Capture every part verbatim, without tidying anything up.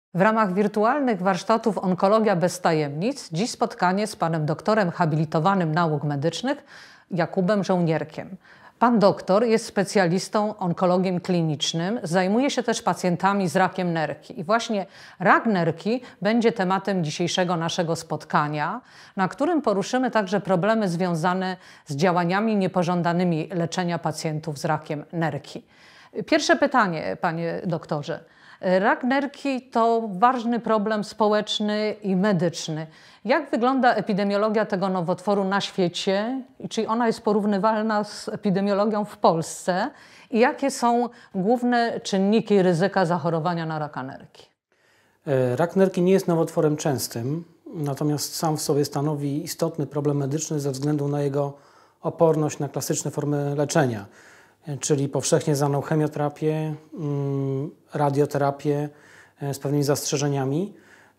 W ramach wirtualnych warsztatów Onkologia bez tajemnic dziś spotkanie z panem doktorem habilitowanym nauk medycznych Jakubem Żołnierkiem. Pan doktor jest specjalistą, onkologiem klinicznym, zajmuje się też pacjentami z rakiem nerki. I właśnie rak nerki będzie tematem dzisiejszego naszego spotkania, na którym poruszymy także problemy związane z działaniami niepożądanymi leczenia pacjentów z rakiem nerki. Pierwsze pytanie, panie doktorze. Rak nerki to ważny problem społeczny i medyczny. Jak wygląda epidemiologia tego nowotworu na świecie? Czy ona jest porównywalna z epidemiologią w Polsce? I jakie są główne czynniki ryzyka zachorowania na raka nerki? Rak nerki nie jest nowotworem częstym, natomiast sam w sobie stanowi istotny problem medyczny ze względu na jego oporność na klasyczne formy leczenia, czyli powszechnie znaną chemioterapię, radioterapię z pewnymi zastrzeżeniami.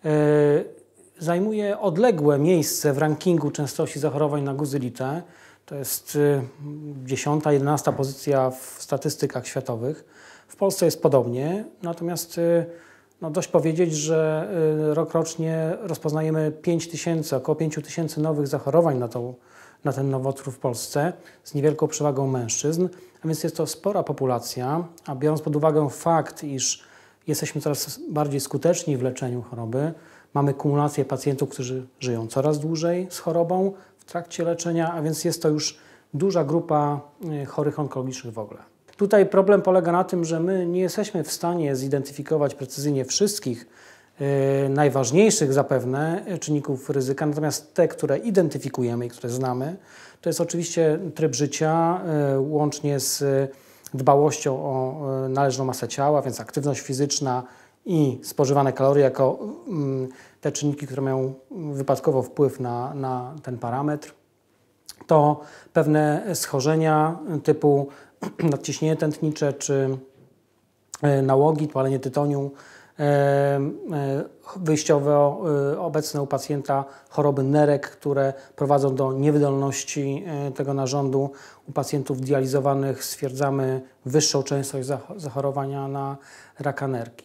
Zajmuje odległe miejsce w rankingu częstości zachorowań na guzylitę. To jest dziesiąta, jedenasta pozycja w statystykach światowych. W Polsce jest podobnie, natomiast no dość powiedzieć, że rokrocznie rozpoznajemy pięć tysięcy, około pięć tysięcy nowych zachorowań na, tą, na ten nowotwór w Polsce z niewielką przewagą mężczyzn. A więc jest to spora populacja, a biorąc pod uwagę fakt, iż jesteśmy coraz bardziej skuteczni w leczeniu choroby, mamy kumulację pacjentów, którzy żyją coraz dłużej z chorobą w trakcie leczenia, a więc jest to już duża grupa chorych onkologicznych w ogóle. Tutaj problem polega na tym, że my nie jesteśmy w stanie zidentyfikować precyzyjnie wszystkich yy, najważniejszych zapewne czynników ryzyka, natomiast te, które identyfikujemy i które znamy, to jest oczywiście tryb życia, yy, łącznie z dbałością o yy, należną masę ciała, więc aktywność fizyczna i spożywane kalorie jako yy, te czynniki, które mają wypadkowo wpływ na, na ten parametr. To pewne schorzenia typu nadciśnienie tętnicze czy nałogi, palenie tytoniu, wyjściowe obecne u pacjenta choroby nerek, które prowadzą do niewydolności tego narządu. U pacjentów dializowanych stwierdzamy wyższą częstość zachorowania na raka nerki.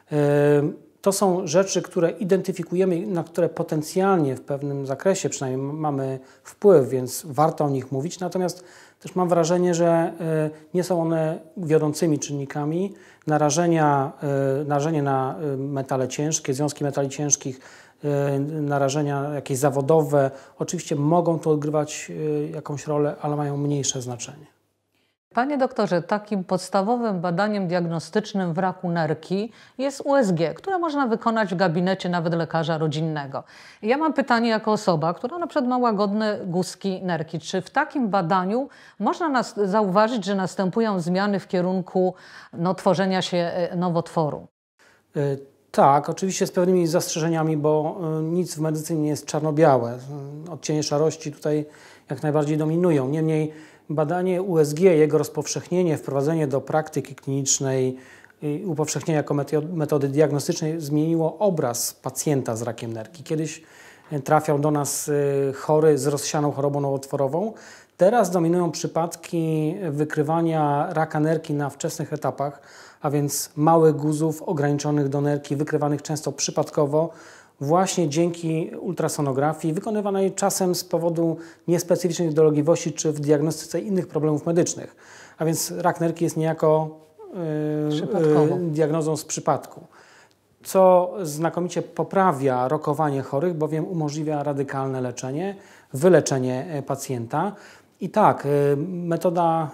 To są rzeczy, które identyfikujemy, na które potencjalnie w pewnym zakresie przynajmniej mamy wpływ, więc warto o nich mówić. Natomiast też mam wrażenie, że nie są one wiodącymi czynnikami. Narażenia, narażenie na metale ciężkie, związki metali ciężkich, narażenia jakieś zawodowe, oczywiście mogą tu odgrywać jakąś rolę, ale mają mniejsze znaczenie. Panie doktorze, takim podstawowym badaniem diagnostycznym w raku nerki jest U S G, które można wykonać w gabinecie nawet lekarza rodzinnego. Ja mam pytanie jako osoba, która na przykład ma łagodne guzki nerki. Czy w takim badaniu można nas zauważyć, że następują zmiany w kierunku no, tworzenia się nowotworu? Tak, oczywiście z pewnymi zastrzeżeniami, bo nic w medycynie nie jest czarno-białe. Odcienie szarości tutaj jak najbardziej dominują. Niemniej badanie U S G, jego rozpowszechnienie, wprowadzenie do praktyki klinicznej i upowszechnienie jako metody diagnostycznej zmieniło obraz pacjenta z rakiem nerki. Kiedyś trafiał do nas chory z rozsianą chorobą nowotworową. Teraz dominują przypadki wykrywania raka nerki na wczesnych etapach, a więc małych guzów ograniczonych do nerki, wykrywanych często przypadkowo, właśnie dzięki ultrasonografii, wykonywanej czasem z powodu niespecyficznych dolegliwości czy w diagnostyce innych problemów medycznych. A więc rak nerki jest niejako yy, diagnozą z przypadku, co znakomicie poprawia rokowanie chorych, bowiem umożliwia radykalne leczenie, wyleczenie pacjenta. I tak, metoda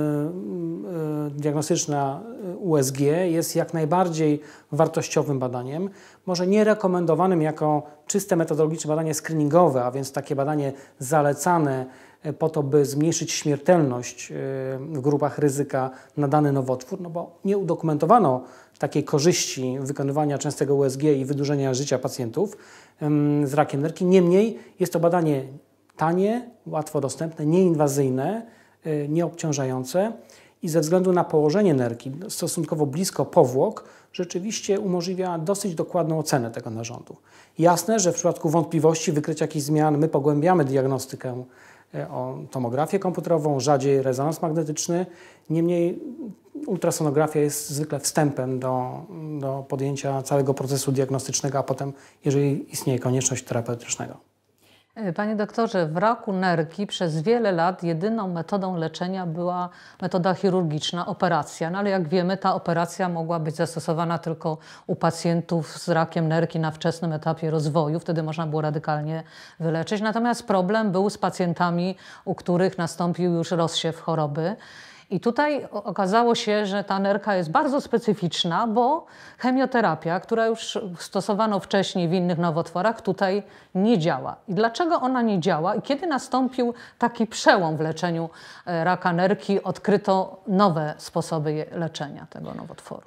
diagnostyczna U S G jest jak najbardziej wartościowym badaniem, może nie rekomendowanym jako czyste metodologiczne badanie screeningowe, a więc takie badanie zalecane po to, by zmniejszyć śmiertelność w grupach ryzyka na dany nowotwór, no bo nie udokumentowano takiej korzyści wykonywania częstego U S G i wydłużenia życia pacjentów z rakiem nerki. Niemniej jest to badanie tanie, łatwo dostępne, nieinwazyjne, nieobciążające i ze względu na położenie nerki stosunkowo blisko powłok rzeczywiście umożliwia dosyć dokładną ocenę tego narządu. Jasne, że w przypadku wątpliwości wykrycia jakichś zmian my pogłębiamy diagnostykę o tomografię komputerową, rzadziej rezonans magnetyczny. Niemniej ultrasonografia jest zwykle wstępem do, do podjęcia całego procesu diagnostycznego, a potem, jeżeli istnieje konieczność, terapeutycznego. Panie doktorze, w raku nerki przez wiele lat jedyną metodą leczenia była metoda chirurgiczna, operacja. No ale jak wiemy, ta operacja mogła być zastosowana tylko u pacjentów z rakiem nerki na wczesnym etapie rozwoju. Wtedy można było radykalnie wyleczyć. Natomiast problem był z pacjentami, u których nastąpił już rozsiew choroby. I tutaj okazało się, że ta nerka jest bardzo specyficzna, bo chemioterapia, która już stosowano wcześniej w innych nowotworach, tutaj nie działa. I dlaczego ona nie działa? I kiedy nastąpił taki przełom w leczeniu raka nerki, odkryto nowe sposoby leczenia tego nowotworu?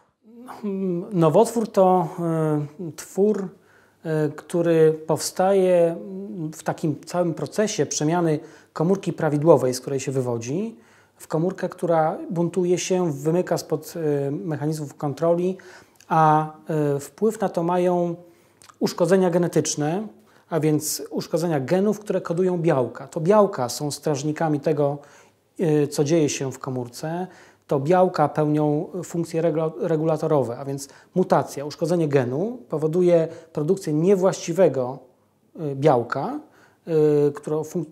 Nowotwór to y, twór, y, który powstaje w takim całym procesie przemiany komórki prawidłowej, z której się wywodzi, w komórkę, która buntuje się, wymyka spod y, mechanizmów kontroli, a y, wpływ na to mają uszkodzenia genetyczne, a więc uszkodzenia genów, które kodują białka. To białka są strażnikami tego, y, co dzieje się w komórce. To białka pełnią funkcje regula regulatorowe, a więc mutacja, uszkodzenie genu powoduje produkcję niewłaściwego y, białka, y, które fun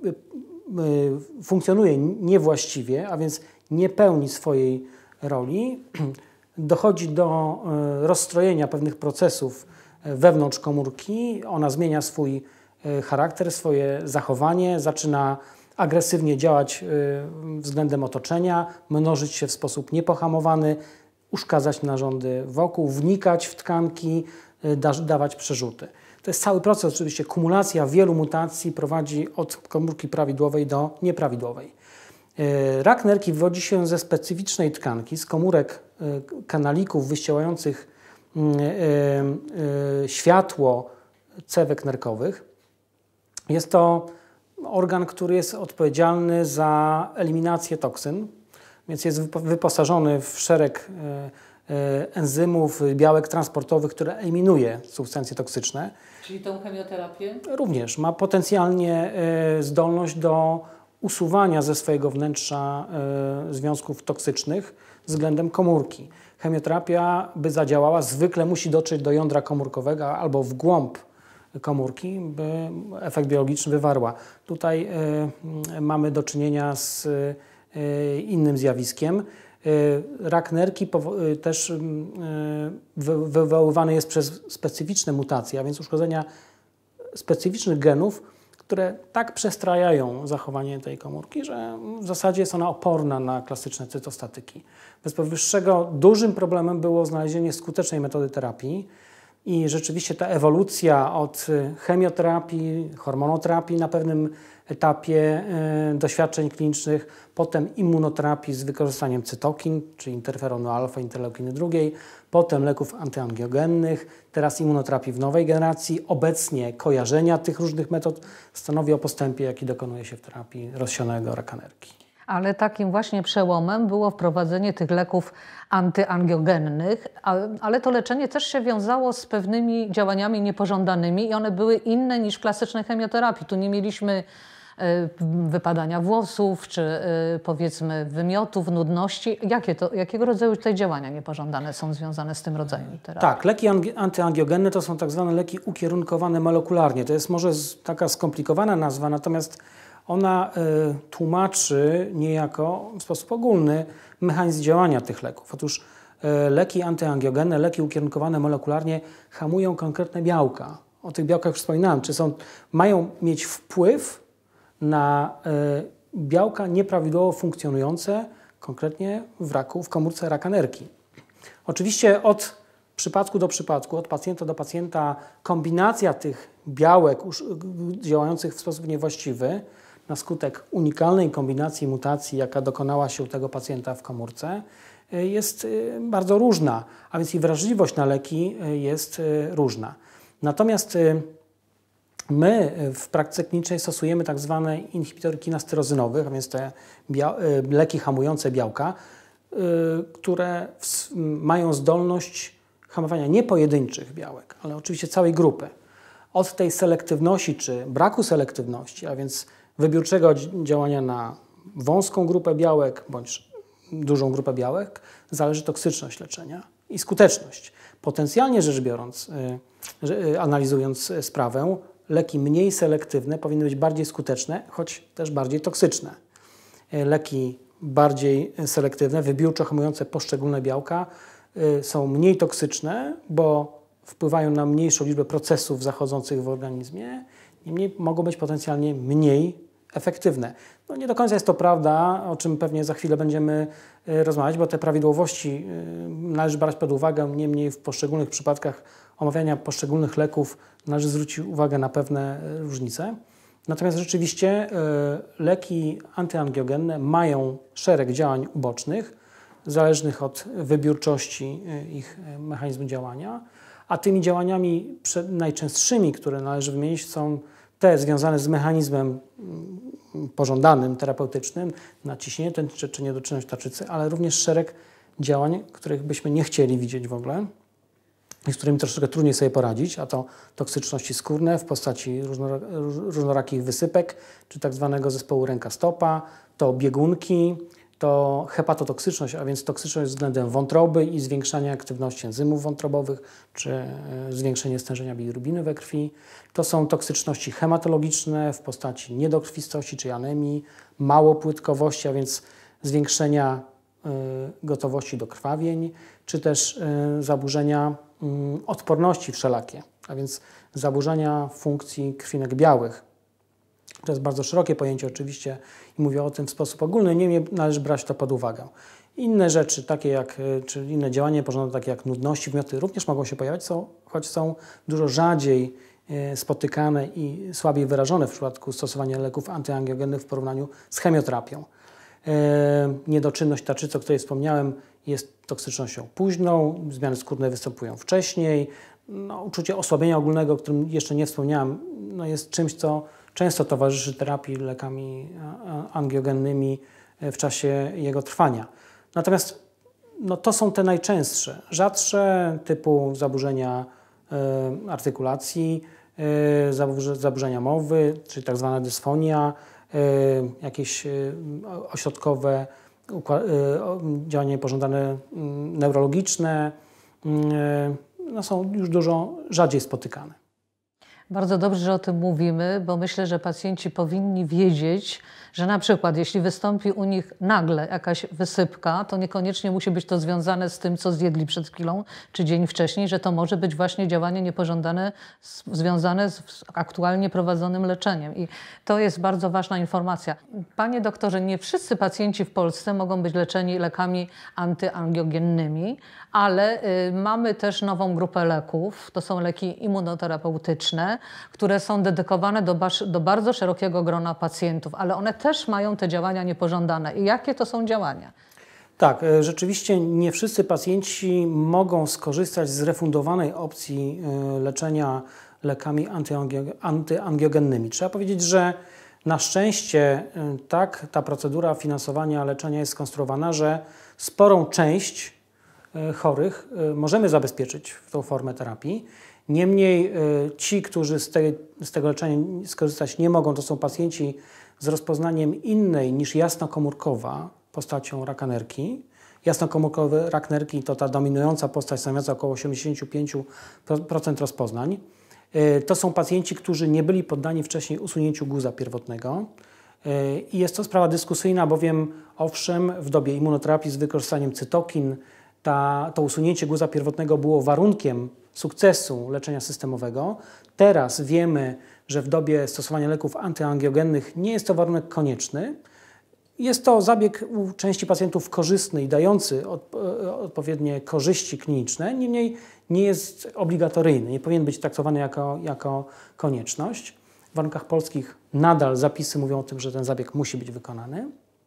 funkcjonuje niewłaściwie, a więc nie pełni swojej roli, dochodzi do rozstrojenia pewnych procesów wewnątrz komórki, ona zmienia swój charakter, swoje zachowanie, zaczyna agresywnie działać względem otoczenia, mnożyć się w sposób niepohamowany, uszkadzać narządy wokół, wnikać w tkanki, dawać przerzuty. To jest cały proces, oczywiście kumulacja wielu mutacji prowadzi od komórki prawidłowej do nieprawidłowej. Rak nerki wywodzi się ze specyficznej tkanki, z komórek kanalików wyścielających światło cewek nerkowych. Jest to organ, który jest odpowiedzialny za eliminację toksyn, więc jest wyposażony w szereg enzymów, białek transportowych, które eliminuje substancje toksyczne. Czyli tą chemioterapię? Również ma potencjalnie zdolność do usuwania ze swojego wnętrza związków toksycznych względem komórki. Chemioterapia, by zadziałała, zwykle musi dotrzeć do jądra komórkowego albo w głąb komórki, by efekt biologiczny wywarła. Tutaj mamy do czynienia z innym zjawiskiem. Rak nerki też wywoływany jest przez specyficzne mutacje, a więc uszkodzenia specyficznych genów, które tak przestrajają zachowanie tej komórki, że w zasadzie jest ona oporna na klasyczne cytostatyki. Bez powyższego dużym problemem było znalezienie skutecznej metody terapii i rzeczywiście ta ewolucja od chemioterapii, hormonoterapii na pewnym etapie y, doświadczeń klinicznych, potem immunoterapii z wykorzystaniem cytokin, czyli interferonu alfa, interleukiny drugiej, potem leków antyangiogennych, teraz immunoterapii w nowej generacji. Obecnie kojarzenia tych różnych metod stanowi o postępie, jaki dokonuje się w terapii rozsianego raka nerki. Ale takim właśnie przełomem było wprowadzenie tych leków antyangiogennych, ale to leczenie też się wiązało z pewnymi działaniami niepożądanymi i one były inne niż w klasycznej chemioterapii. Tu nie mieliśmy wypadania włosów, czy powiedzmy wymiotów, nudności. Jakie to, jakiego rodzaju te działania niepożądane są związane z tym rodzajem terapii? Tak, leki antyangiogenne to są tak zwane leki ukierunkowane molekularnie. To jest może taka skomplikowana nazwa, natomiast ona y, tłumaczy niejako w sposób ogólny mechanizm działania tych leków. Otóż y, leki antyangiogenne, leki ukierunkowane molekularnie hamują konkretne białka. O tych białkach już wspominałem, czy są, mają mieć wpływ na y, białka nieprawidłowo funkcjonujące, konkretnie w raku, w komórce raka nerki. Oczywiście od przypadku do przypadku, od pacjenta do pacjenta kombinacja tych białek działających w sposób niewłaściwy na skutek unikalnej kombinacji mutacji, jaka dokonała się u tego pacjenta w komórce, jest bardzo różna, a więc i wrażliwość na leki jest różna. Natomiast my w praktyce klinicznej stosujemy tak zwane inhibitory kinasterozynowych, a więc te leki hamujące białka, które mają zdolność hamowania nie pojedynczych białek, ale oczywiście całej grupy. Od tej selektywności czy braku selektywności, a więc wybiórczego działania na wąską grupę białek bądź dużą grupę białek, zależy toksyczność leczenia i skuteczność. Potencjalnie rzecz biorąc, analizując sprawę, leki mniej selektywne powinny być bardziej skuteczne, choć też bardziej toksyczne. Leki bardziej selektywne, wybiórczo hamujące poszczególne białka są mniej toksyczne, bo wpływają na mniejszą liczbę procesów zachodzących w organizmie, niemniej mogą być potencjalnie mniej efektywne. No nie do końca jest to prawda, o czym pewnie za chwilę będziemy rozmawiać, bo te prawidłowości należy brać pod uwagę, niemniej w poszczególnych przypadkach omawiania poszczególnych leków należy zwrócić uwagę na pewne różnice. Natomiast rzeczywiście leki antyangiogenne mają szereg działań ubocznych, zależnych od wybiórczości ich mechanizmu działania, a tymi działaniami najczęstszymi, które należy wymienić, są te związane z mechanizmem pożądanym, terapeutycznym, naciśnienie tętnicze czy niedoczynność tarczycy, ale również szereg działań, których byśmy nie chcieli widzieć w ogóle i z którymi troszeczkę trudniej sobie poradzić, a to toksyczności skórne w postaci różnorakich wysypek, czy tak zwanego zespołu ręka-stopa, to biegunki, to hepatotoksyczność, a więc toksyczność względem wątroby i zwiększanie aktywności enzymów wątrobowych, czy zwiększenie stężenia bilirubiny we krwi. To są toksyczności hematologiczne w postaci niedokrwistości czy anemii, małopłytkowości, a więc zwiększenia y, gotowości do krwawień, czy też y, zaburzenia y, odporności wszelakie, a więc zaburzenia funkcji krwinek białych. To jest bardzo szerokie pojęcie oczywiście i mówię o tym w sposób ogólny, niemniej należy brać to pod uwagę. Inne rzeczy, takie jak, czy inne działania pożądane, takie jak nudności, wymioty również mogą się pojawiać, są, choć są dużo rzadziej spotykane i słabiej wyrażone w przypadku stosowania leków antyangiogennych w porównaniu z chemioterapią. E, niedoczynność tarczycy, o której wspomniałem, jest toksycznością późną, zmiany skórne występują wcześniej. No, uczucie osłabienia ogólnego, o którym jeszcze nie wspomniałem, no, jest czymś, co często towarzyszy terapii lekami angiogennymi w czasie jego trwania. Natomiast no, to są te najczęstsze. Rzadsze typu zaburzenia y, artykulacji, y, zaburzy, zaburzenia mowy, czyli tak zwana dysfonia, y, jakieś y, ośrodkowe y, działania pożądane y, neurologiczne, y, no, są już dużo rzadziej spotykane. Bardzo dobrze, że o tym mówimy, bo myślę, że pacjenci powinni wiedzieć, że na przykład jeśli wystąpi u nich nagle jakaś wysypka, to niekoniecznie musi być to związane z tym, co zjedli przed chwilą czy dzień wcześniej, że to może być właśnie działanie niepożądane z, związane z aktualnie prowadzonym leczeniem. I to jest bardzo ważna informacja. Panie doktorze, nie wszyscy pacjenci w Polsce mogą być leczeni lekami antyangiogennymi, ale y, mamy też nową grupę leków. To są leki immunoterapeutyczne, które są dedykowane do, do bardzo szerokiego grona pacjentów, ale one też mają te działania niepożądane. I jakie to są działania? Tak, rzeczywiście nie wszyscy pacjenci mogą skorzystać z refundowanej opcji leczenia lekami antyangiogennymi. Trzeba powiedzieć, że na szczęście tak ta procedura finansowania leczenia jest skonstruowana, że sporą część chorych możemy zabezpieczyć w tą formę terapii. Niemniej ci, którzy z, tej, z tego leczenia skorzystać nie mogą, to są pacjenci z rozpoznaniem innej niż jasnokomórkowa postacią raka nerki. Jasnokomórkowy rak nerki to ta dominująca postać stanowiąca około osiemdziesiąt pięć procent rozpoznań. To są pacjenci, którzy nie byli poddani wcześniej usunięciu guza pierwotnego. I jest to sprawa dyskusyjna, bowiem owszem, w dobie immunoterapii z wykorzystaniem cytokin ta, to usunięcie guza pierwotnego było warunkiem sukcesu leczenia systemowego. Teraz wiemy, że w dobie stosowania leków antyangiogennych nie jest to warunek konieczny. Jest to zabieg u części pacjentów korzystny i dający od, odpowiednie korzyści kliniczne, niemniej nie jest obligatoryjny, nie powinien być traktowany jako, jako konieczność. W warunkach polskich nadal zapisy mówią o tym, że ten zabieg musi być wykonany.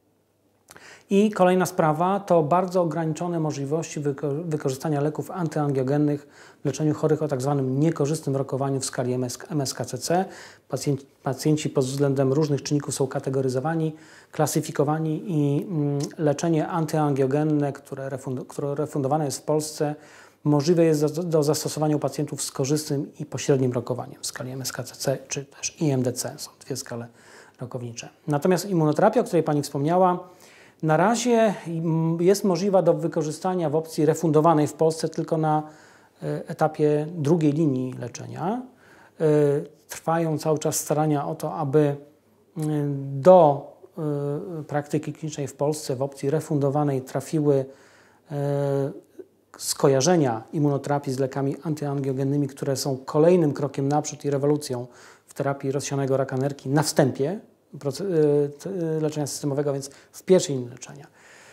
I kolejna sprawa to bardzo ograniczone możliwości wyko wykorzystania leków antyangiogennych w leczeniu chorych o tak zwanym niekorzystnym rokowaniu w skali M S K C C. Pacjenci, pacjenci pod względem różnych czynników są kategoryzowani, klasyfikowani i mm, leczenie antyangiogenne, które, refund które refundowane jest w Polsce, możliwe jest do, do zastosowania u pacjentów z korzystnym i pośrednim rokowaniem w skali M S K C C czy też I M D C. Są dwie skale rokownicze. Natomiast immunoterapia, o której Pani wspomniała, Na razie jest możliwa do wykorzystania w opcji refundowanej w Polsce tylko na etapie drugiej linii leczenia. Trwają cały czas starania o to, aby do praktyki klinicznej w Polsce w opcji refundowanej trafiły skojarzenia immunoterapii z lekami antyangiogennymi, które są kolejnym krokiem naprzód i rewolucją w terapii rozsianego raka nerki na wstępie leczenia systemowego, więc w pierwszej linii leczenia.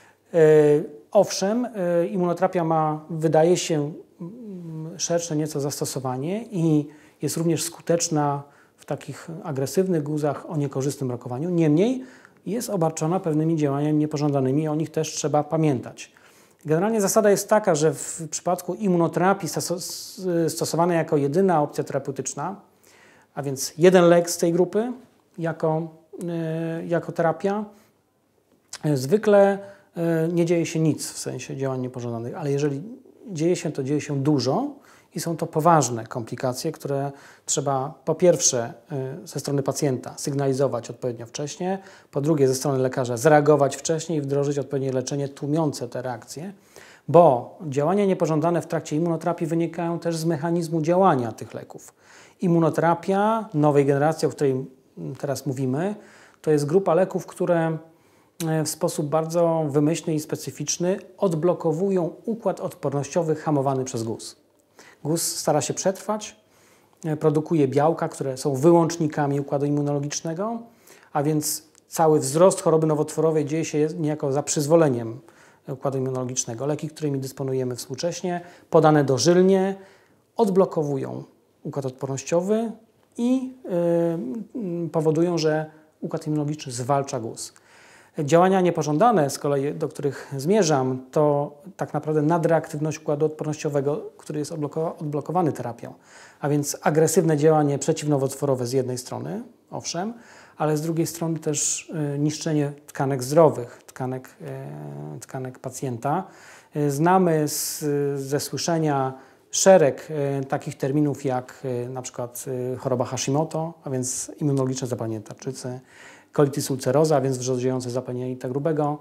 Owszem, immunoterapia ma, wydaje się, szersze nieco zastosowanie i jest również skuteczna w takich agresywnych guzach o niekorzystnym rokowaniu. Niemniej jest obarczona pewnymi działaniami niepożądanymi i o nich też trzeba pamiętać. Generalnie zasada jest taka, że w przypadku immunoterapii stosowanej jako jedyna opcja terapeutyczna, a więc jeden lek z tej grupy jako, jako terapia, zwykle nie dzieje się nic w sensie działań niepożądanych, ale jeżeli dzieje się, to dzieje się dużo i są to poważne komplikacje, które trzeba po pierwsze ze strony pacjenta sygnalizować odpowiednio wcześnie, po drugie ze strony lekarza zareagować wcześniej i wdrożyć odpowiednie leczenie tłumiące te reakcje, bo działania niepożądane w trakcie immunoterapii wynikają też z mechanizmu działania tych leków. Immunoterapia nowej generacji, o której teraz mówimy, to jest grupa leków, które w sposób bardzo wymyślny i specyficzny odblokowują układ odpornościowy hamowany przez guz. Guz stara się przetrwać, produkuje białka, które są wyłącznikami układu immunologicznego, a więc cały wzrost choroby nowotworowej dzieje się niejako za przyzwoleniem układu immunologicznego. Leki, którymi dysponujemy współcześnie, podane dożylnie, odblokowują układ odpornościowy i yy, powodują, że układ immunologiczny zwalcza guz. Działania niepożądane, z kolei do których zmierzam, to tak naprawdę nadreaktywność układu odpornościowego, który jest odblokowany terapią. A więc agresywne działanie przeciwnowotworowe z jednej strony, owszem, ale z drugiej strony też niszczenie tkanek zdrowych, tkanek, tkanek pacjenta. Znamy z, ze słyszenia szereg takich terminów jak na przykład choroba Hashimoto, a więc immunologiczne zapalenie tarczycy, colitis ulcerosa, a więc wrzodziejące zapalenie jelita grubego,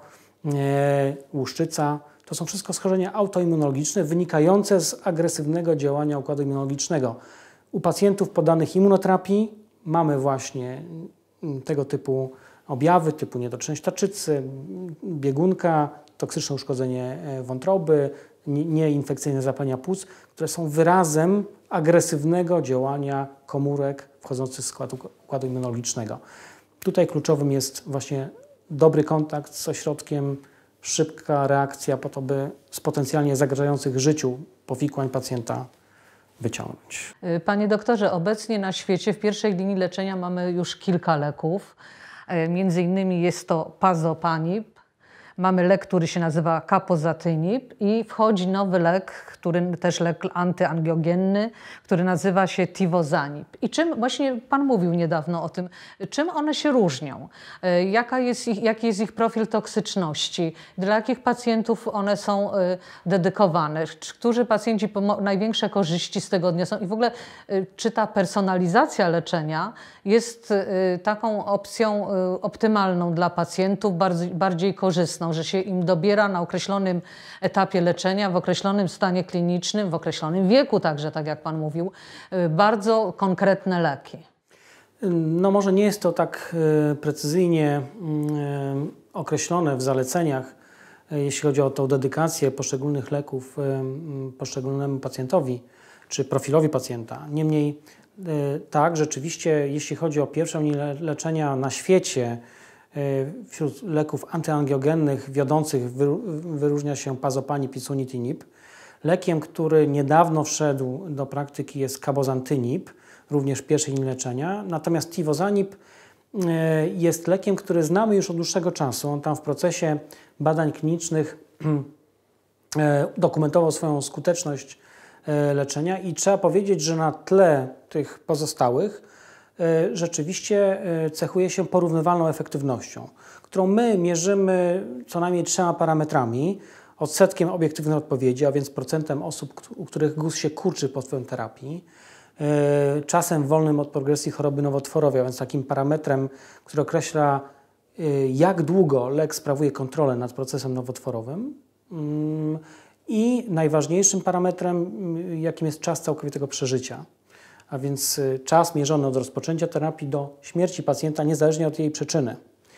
e, łuszczyca. To są wszystko schorzenia autoimmunologiczne wynikające z agresywnego działania układu immunologicznego. U pacjentów poddanych immunoterapii mamy właśnie tego typu objawy, typu niedoczynność tarczycy, biegunka, toksyczne uszkodzenie wątroby, nieinfekcyjne zapalenia płuc, które są wyrazem agresywnego działania komórek wchodzących w skład układu immunologicznego. Tutaj kluczowym jest właśnie dobry kontakt z ośrodkiem, szybka reakcja po to, by z potencjalnie zagrażających życiu powikłań pacjenta wyciągnąć. Panie doktorze, obecnie na świecie w pierwszej linii leczenia mamy już kilka leków. Między innymi jest to Pazopanib, mamy lek, który się nazywa Capozantinib i wchodzi nowy lek, który też lek antyangiogenny, który nazywa się Tivozanib. I czym, właśnie Pan mówił niedawno o tym, czym one się różnią? Jaka jest ich, jaki jest ich profil toksyczności? Dla jakich pacjentów one są dedykowane? Którzy pacjenci największe korzyści z tego odniosą? I w ogóle czy ta personalizacja leczenia jest taką opcją optymalną dla pacjentów, bardziej, bardziej korzystną, że się im dobiera na określonym etapie leczenia, w określonym stanie klinicznym, w określonym wieku także, tak jak Pan mówił, bardzo konkretne leki? No może nie jest to tak precyzyjnie określone w zaleceniach, jeśli chodzi o tą dedykację poszczególnych leków poszczególnemu pacjentowi czy profilowi pacjenta. Niemniej tak, rzeczywiście, jeśli chodzi o pierwszą linię leczenia na świecie, wśród leków antyangiogennych wiodących wyróżnia się Pazopanib i Sunitinib. Lekiem, który niedawno wszedł do praktyki, jest Cabozantinib, również w pierwszej linii leczenia. Natomiast Tivozanib jest lekiem, który znamy już od dłuższego czasu. On tam w procesie badań klinicznych dokumentował swoją skuteczność leczenia i trzeba powiedzieć, że na tle tych pozostałych rzeczywiście cechuje się porównywalną efektywnością, którą my mierzymy co najmniej trzema parametrami. Odsetkiem obiektywnej odpowiedzi, a więc procentem osób, u których guz się kurczy pod wpływem terapii, czasem wolnym od progresji choroby nowotworowej, a więc takim parametrem, który określa jak długo lek sprawuje kontrolę nad procesem nowotworowym i najważniejszym parametrem, jakim jest czas całkowitego przeżycia, a więc czas mierzony od rozpoczęcia terapii do śmierci pacjenta, niezależnie od jej przyczyny.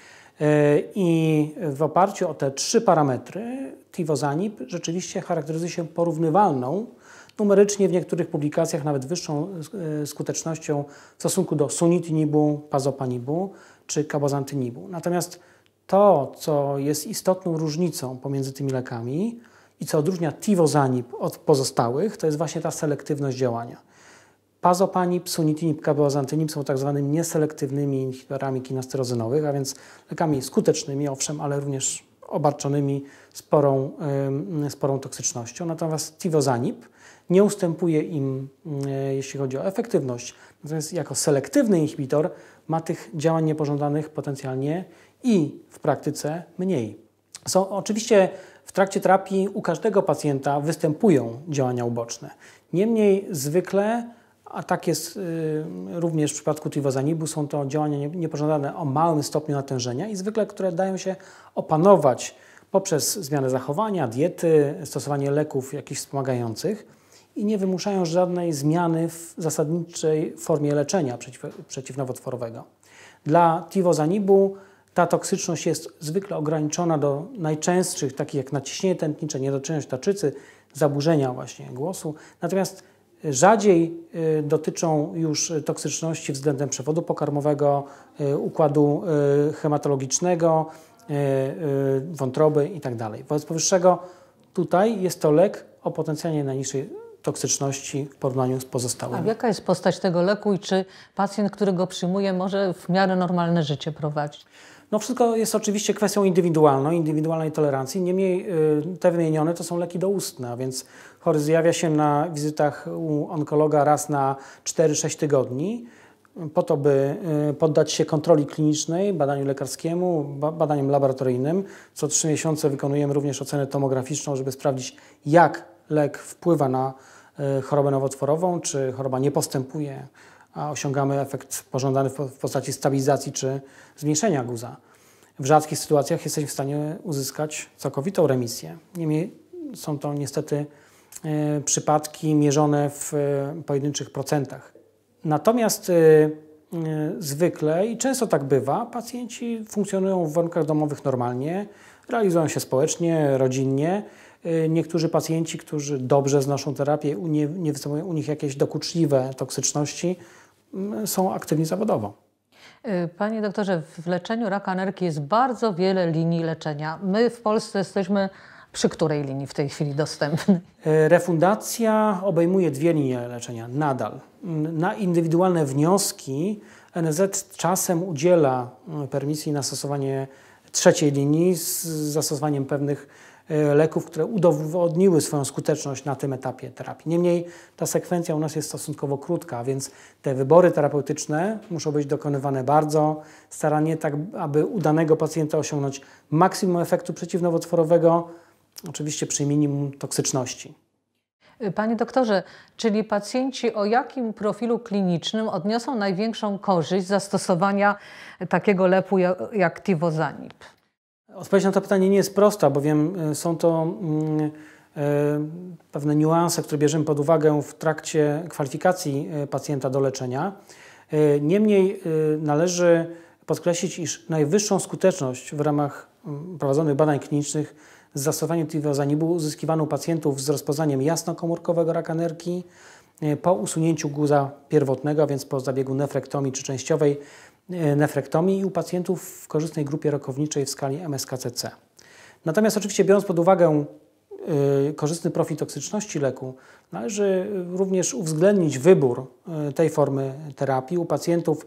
I w oparciu o te trzy parametry tivozanib rzeczywiście charakteryzuje się porównywalną, numerycznie w niektórych publikacjach nawet wyższą skutecznością w stosunku do sunitinibu, pazopanibu czy cabozantynibu. Natomiast to, co jest istotną różnicą pomiędzy tymi lekami i co odróżnia tivozanib od pozostałych, to jest właśnie ta selektywność działania. Pazopanib, sunitinib, cabozantynib są tak zwanymi nieselektywnymi inhibitorami kinasterozynowych, a więc lekami skutecznymi, owszem, ale również obarczonymi sporą, yy, sporą toksycznością. Natomiast tivozanib nie ustępuje im, yy, jeśli chodzi o efektywność. Natomiast jako selektywny inhibitor ma tych działań niepożądanych potencjalnie i w praktyce mniej. Są oczywiście w trakcie terapii u każdego pacjenta występują działania uboczne. Niemniej zwykle, a tak jest y, również w przypadku tivozanibu, są to działania nie, niepożądane o małym stopniu natężenia i zwykle, które dają się opanować poprzez zmianę zachowania, diety, stosowanie leków jakichś wspomagających i nie wymuszają żadnej zmiany w zasadniczej formie leczenia przeciw, przeciwnowotworowego. Dla tivozanibu ta toksyczność jest zwykle ograniczona do najczęstszych, takich jak nadciśnienie tętnicze, niedoczynność tarczycy, zaburzenia właśnie głosu. Natomiast rzadziej y, dotyczą już toksyczności względem przewodu pokarmowego, y, układu y, hematologicznego, y, y, wątroby itd. Wobec powyższego tutaj jest to lek o potencjalnie najniższej toksyczności w porównaniu z pozostałymi. A jaka jest postać tego leku i czy pacjent, który go przyjmuje, może w miarę normalne życie prowadzić? No wszystko jest oczywiście kwestią indywidualną, indywidualnej tolerancji. Niemniej te wymienione to są leki doustne, a więc chory zjawia się na wizytach u onkologa raz na cztery sześć tygodni po to, by poddać się kontroli klinicznej, badaniu lekarskiemu, badaniom laboratoryjnym. Co trzy miesiące wykonujemy również ocenę tomograficzną, żeby sprawdzić, jak lek wpływa na chorobę nowotworową, czy choroba nie postępuje, a osiągamy efekt pożądany w postaci stabilizacji czy zmniejszenia guza. W rzadkich sytuacjach jesteśmy w stanie uzyskać całkowitą remisję. Niemniej są to niestety e, przypadki mierzone w e, pojedynczych procentach. Natomiast e, e, zwykle i często tak bywa, pacjenci funkcjonują w warunkach domowych normalnie, realizują się społecznie, rodzinnie. E, niektórzy pacjenci, którzy dobrze znoszą terapię, nie, nie występują u nich jakieś dokuczliwe toksyczności, są aktywni zawodowo. Panie doktorze, w leczeniu raka nerki jest bardzo wiele linii leczenia. My w Polsce jesteśmy przy której linii w tej chwili dostępnej? Refundacja obejmuje dwie linie leczenia nadal. Na indywidualne wnioski N F Z czasem udziela permisji na stosowanie trzeciej linii z zastosowaniem pewnych leków, które udowodniły swoją skuteczność na tym etapie terapii. Niemniej ta sekwencja u nas jest stosunkowo krótka, więc te wybory terapeutyczne muszą być dokonywane bardzo starannie, tak aby u danego pacjenta osiągnąć maksimum efektu przeciwnowotworowego, oczywiście przy minimum toksyczności. Panie doktorze, czyli pacjenci o jakim profilu klinicznym odniosą największą korzyść z zastosowania takiego leku jak tivozanib? Odpowiedź na to pytanie nie jest prosta, bowiem są to mm, e, pewne niuanse, które bierzemy pod uwagę w trakcie kwalifikacji pacjenta do leczenia. E, niemniej e, należy podkreślić, iż najwyższą skuteczność w ramach m, prowadzonych badań klinicznych z zastosowaniem tivozanibu uzyskiwano u pacjentów z rozpoznaniem jasnokomórkowego raka nerki e, po usunięciu guza pierwotnego, a więc po zabiegu nefrektomii czy częściowej nefrektomii i u pacjentów w korzystnej grupie rokowniczej w skali M S K C C. Natomiast oczywiście biorąc pod uwagę y, korzystny profil toksyczności leku, należy również uwzględnić wybór y, tej formy terapii u pacjentów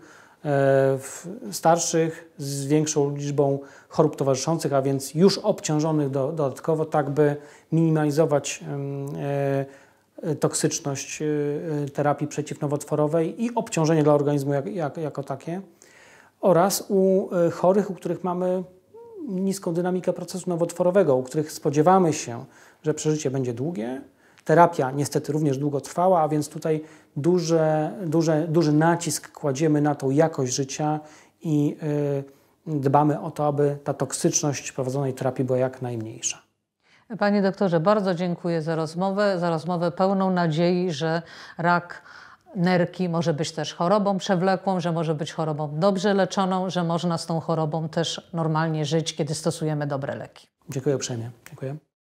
y, starszych z większą liczbą chorób towarzyszących, a więc już obciążonych do, dodatkowo, tak by minimalizować y, y, toksyczność y, terapii przeciwnowotworowej i obciążenie dla organizmu jak, jak, jako takie. Oraz u chorych, u których mamy niską dynamikę procesu nowotworowego, u których spodziewamy się, że przeżycie będzie długie. Terapia niestety również długo trwała, a więc tutaj duże, duże, duży nacisk kładziemy na tą jakość życia i dbamy o to, aby ta toksyczność prowadzonej terapii była jak najmniejsza. Panie doktorze, bardzo dziękuję za rozmowę, za rozmowę pełną nadziei, że rak nerki może być też chorobą przewlekłą, że może być chorobą dobrze leczoną, że można z tą chorobą też normalnie żyć, kiedy stosujemy dobre leki. Dziękuję uprzejmie. Dziękuję.